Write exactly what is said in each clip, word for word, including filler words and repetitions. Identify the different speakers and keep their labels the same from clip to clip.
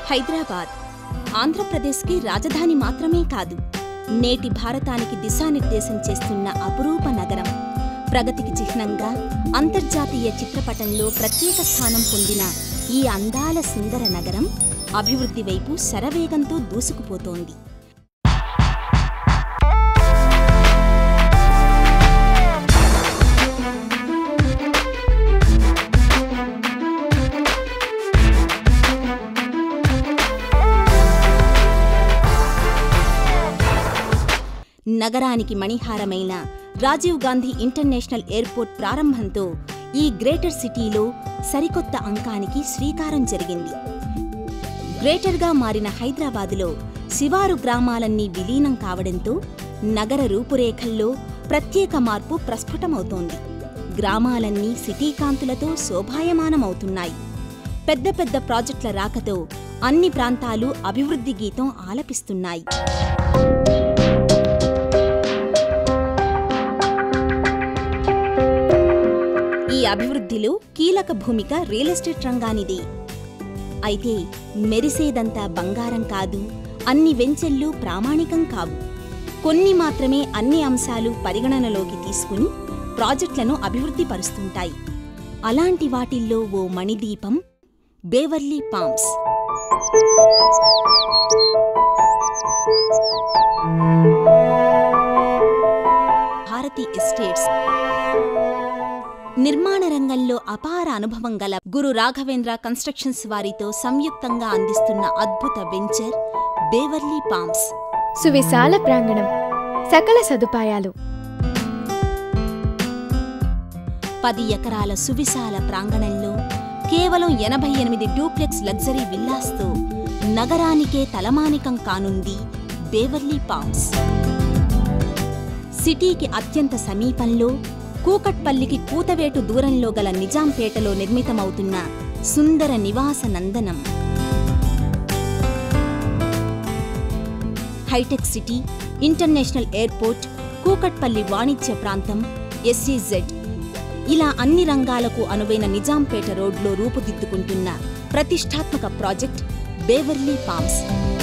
Speaker 1: హైదరాబాద్ ఆంధ్రప్రదేశ్కి రాజధాని మాత్రమే కాదు, నేటి భారతానికి దిశానిర్దేశం చేస్తున్న అపురూప నగరం. ప్రగతికి చిహ్నంగా అంతర్జాతీయ చిత్రపటంలో ప్రత్యేక స్థానం పొందిన ఈ అందాల సుందర నగరం అభివృద్ధి వైపు శరవేగంతో దూసుకుపోతోంది. నగరానికి మణిహారమైన రాజీవ్ గాంధీ ఇంటర్నేషనల్ ఎయిర్పోర్ట్ ప్రారంభంతో ఈ గ్రేటర్ సిటీలో సరికొత్త అంకానికి శ్రీకారం జరిగింది. గ్రేటర్గా మారిన హైదరాబాదులో శివారు గ్రామాలన్నీ విలీనం కావడంతో నగర రూపురేఖల్లో ప్రత్యేక మార్పు ప్రస్ఫుటమవుతోంది. గ్రామాలన్నీ సిటీ కాంతులతో శోభాయమానమవుతున్నాయి. పెద్ద పెద్ద ప్రాజెక్టుల రాకతో అన్ని ప్రాంతాలు అభివృద్ధి గీతం ఆలపిస్తున్నాయి. ఈ అభివృద్ధిలో కీలక భూమిక రియల్ ఎస్టేట్ రంగానిదే. అయితే మెరిసేదంతా బంగారం కాదు, అన్ని వెంచెళ్ళు ప్రామాణికం కావు. కొన్ని మాత్రమే అన్ని అంశాలు పరిగణనలోకి తీసుకుని ప్రాజెక్టులను అభివృద్ధి పరుస్తుంటాయి. అలాంటి వాటిల్లో ఓ మణిదీపం బేవర్లీ పామ్స్. భారతి ఎస్టేట్స్ నిర్మాణ రంగంలో అపార అనుభవం గల గురు రాఘవేంద్ర కన్స్ట్రక్షన్స్ వారితో సంయుక్తంగా అందిస్తున్న అద్భుత వెంచర్ బేవర్లీ పామ్స్.
Speaker 2: సువిశాల ప్రాంగణం, సకల సదుపాయాలు.
Speaker 1: పది ఎకరాల సువిశాల ప్రాంగణంలో కేవలం ఎనభై ఎనిమిది డూప్లెక్స్ లగ్జరీ విల్లాస్తో నగరానికే తలమానికం కానుంది బేవర్లీ పామ్స్. సిటీకి అత్యంత సమీపంలో కూకట్పల్లికి కూతవేటు దూరంలో గల నిజాంపేటలో నిర్మితమవుతున్న సుందర నివాస నందనం. Hitech City, international airport, Kukatpally వాణిజ్య ప్రాంతం, ఎస్ఈజెడ్ ఇలా అన్ని రంగాలకు అనువైన నిజాంపేట రోడ్లో రూపుదిద్దుకుంటున్న ప్రతిష్టాత్మక ప్రాజెక్ట్ బేవర్లీ పామ్స్.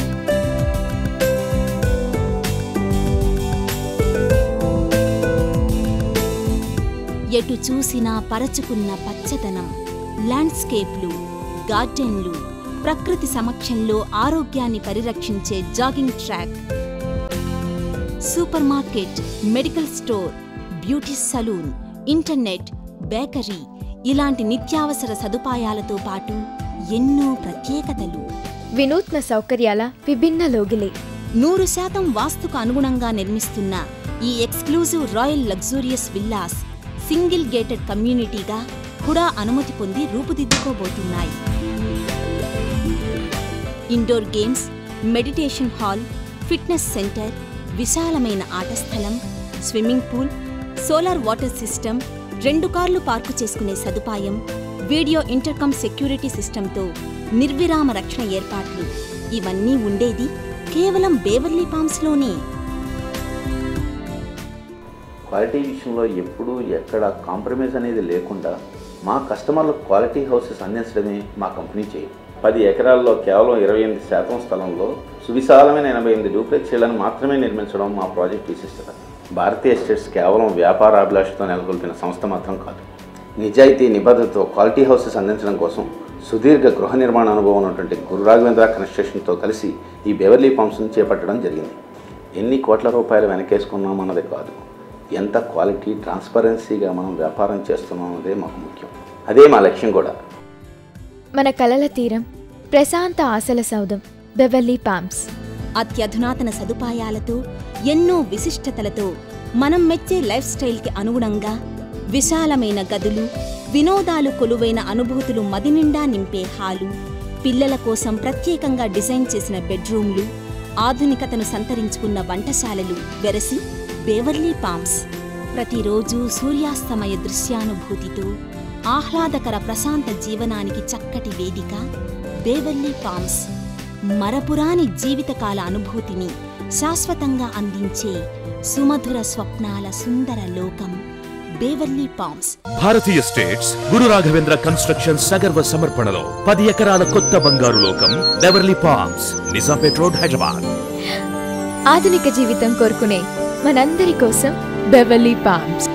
Speaker 1: ఎటు చూసినా పరచుకున్న పచ్చదనం, ల్యాండ్స్కేప్లు, గార్డెన్లు, ప్రకృతి సమక్షంలో ఆరోగ్యాన్ని పరిరక్షించే jogging track, super market, medical store, beauty salon, internet, bakery ఇలాంటి నిత్యావసర సదుపాయాలతో పాటు ఎన్నో ప్రత్యేకతలు.
Speaker 2: వినూత్న సౌకర్యాల విభిన్న లోగిలే.
Speaker 1: నూరు శాతం వాస్తుకు అనుగుణంగా నిర్మిస్తున్న ఈ exclusive royal luxurious villas single gated కమ్యూనిటీగా హుడా అనుమతి పొంది రూపుదిద్దుకోబోతున్నాయి. Indoor games, meditation hall, fitness centre, విశాలమైన ఆట స్థలం, swimming pool, solar water system, రెండు కార్లు పార్కు చేసుకునే సదుపాయం, వీడియో ఇంటర్కమ్ సెక్యూరిటీ సిస్టంతో నిర్విరామ రక్షణ ఏర్పాట్లు ఇవన్నీ ఉండేది కేవలం బేవర్లీ పామ్స్లోనే.
Speaker 3: క్వాలిటీ విషయంలో ఎప్పుడూ ఎక్కడ కాంప్రమైజ్ అనేది లేకుండా మా కస్టమర్లకు క్వాలిటీ హౌసెస్ అందించడమే మా కంపెనీ చేయం. పది ఎకరాల్లో కేవలం ఇరవై ఎనిమిది శాతం స్థలంలో సువిశాలమైన ఎనభై ఎనిమిది డూప్లెక్స్ ఇళ్లను మాత్రమే నిర్మించడం మా ప్రాజెక్ట్ విశిష్టత. భారతీ ఎస్టేట్స్ కేవలం వ్యాపారాభిలాషతో నెలకొల్పిన సంస్థ మాత్రం కాదు. నిజాయితీ నిబద్ధతతో క్వాలిటీ హౌసెస్ అందించడం కోసం సుదీర్ఘ గృహ నిర్మాణ అనుభవం ఉన్నటువంటి గురు రాఘవేంద్ర కన్స్ట్రక్షన్తో కలిసి ఈ బేవర్లీ పామ్స్ను చేపట్టడం జరిగింది. ఎన్ని కోట్ల రూపాయలు వెనకేసుకున్నామన్నది కాదు, ఎంత క్వాలిటీ ట్రాన్స్పరెన్సీగా మనం వ్యాపారం చేస్తున్నాం అన్నదే మాకు ముఖ్యం. అదే మా లక్ష్యం కూడా.
Speaker 2: మన కలల తీరం, ప్రశాంత ఆశల సౌధం బెవర్లీ పామ్స్.
Speaker 1: అత్యధునాతన సదుపాయాలతో, ఎన్నో విశిష్టతలతో మనం మెచ్చే లైఫ్ స్టైల్కి అనుగుణంగా విశాలమైన గదులు, వినోదాలు కొలువైన అనుభూతులు మదినిండా నింపే హాలు, పిల్లల కోసం ప్రత్యేకంగా డిజైన్ చేసిన బెడ్రూమ్లు, ఆధునికతను సంతరించుకున్న వంటశాలలు వెరసి బేవర్లీ పామ్స్. ప్రతిరోజూ సూర్యాస్తమయ దృశ్యానుభూతితో ఆహ్లాదకర ప్రశాంత జీవనానికి చక్కటి వేదిక బేవర్లీ పామ్స్. మరపురాని జీవితకాల అనుభూతిని శాశ్వతంగా అందించే సుమధుర స్వప్నాల సుందర లోకం Beverly Palms.
Speaker 4: Bharati Estates Guru Raghavendra Construction సగర్వ సమర్పణలో పది ఎకరాల కొత్త బంగారు లోకం Beverly Palms, Nizampet road, Hyderabad.
Speaker 2: ఆధునిక జీవితం కోరుకునే మనందరి కోసం బెవర్లీ పామ్స్.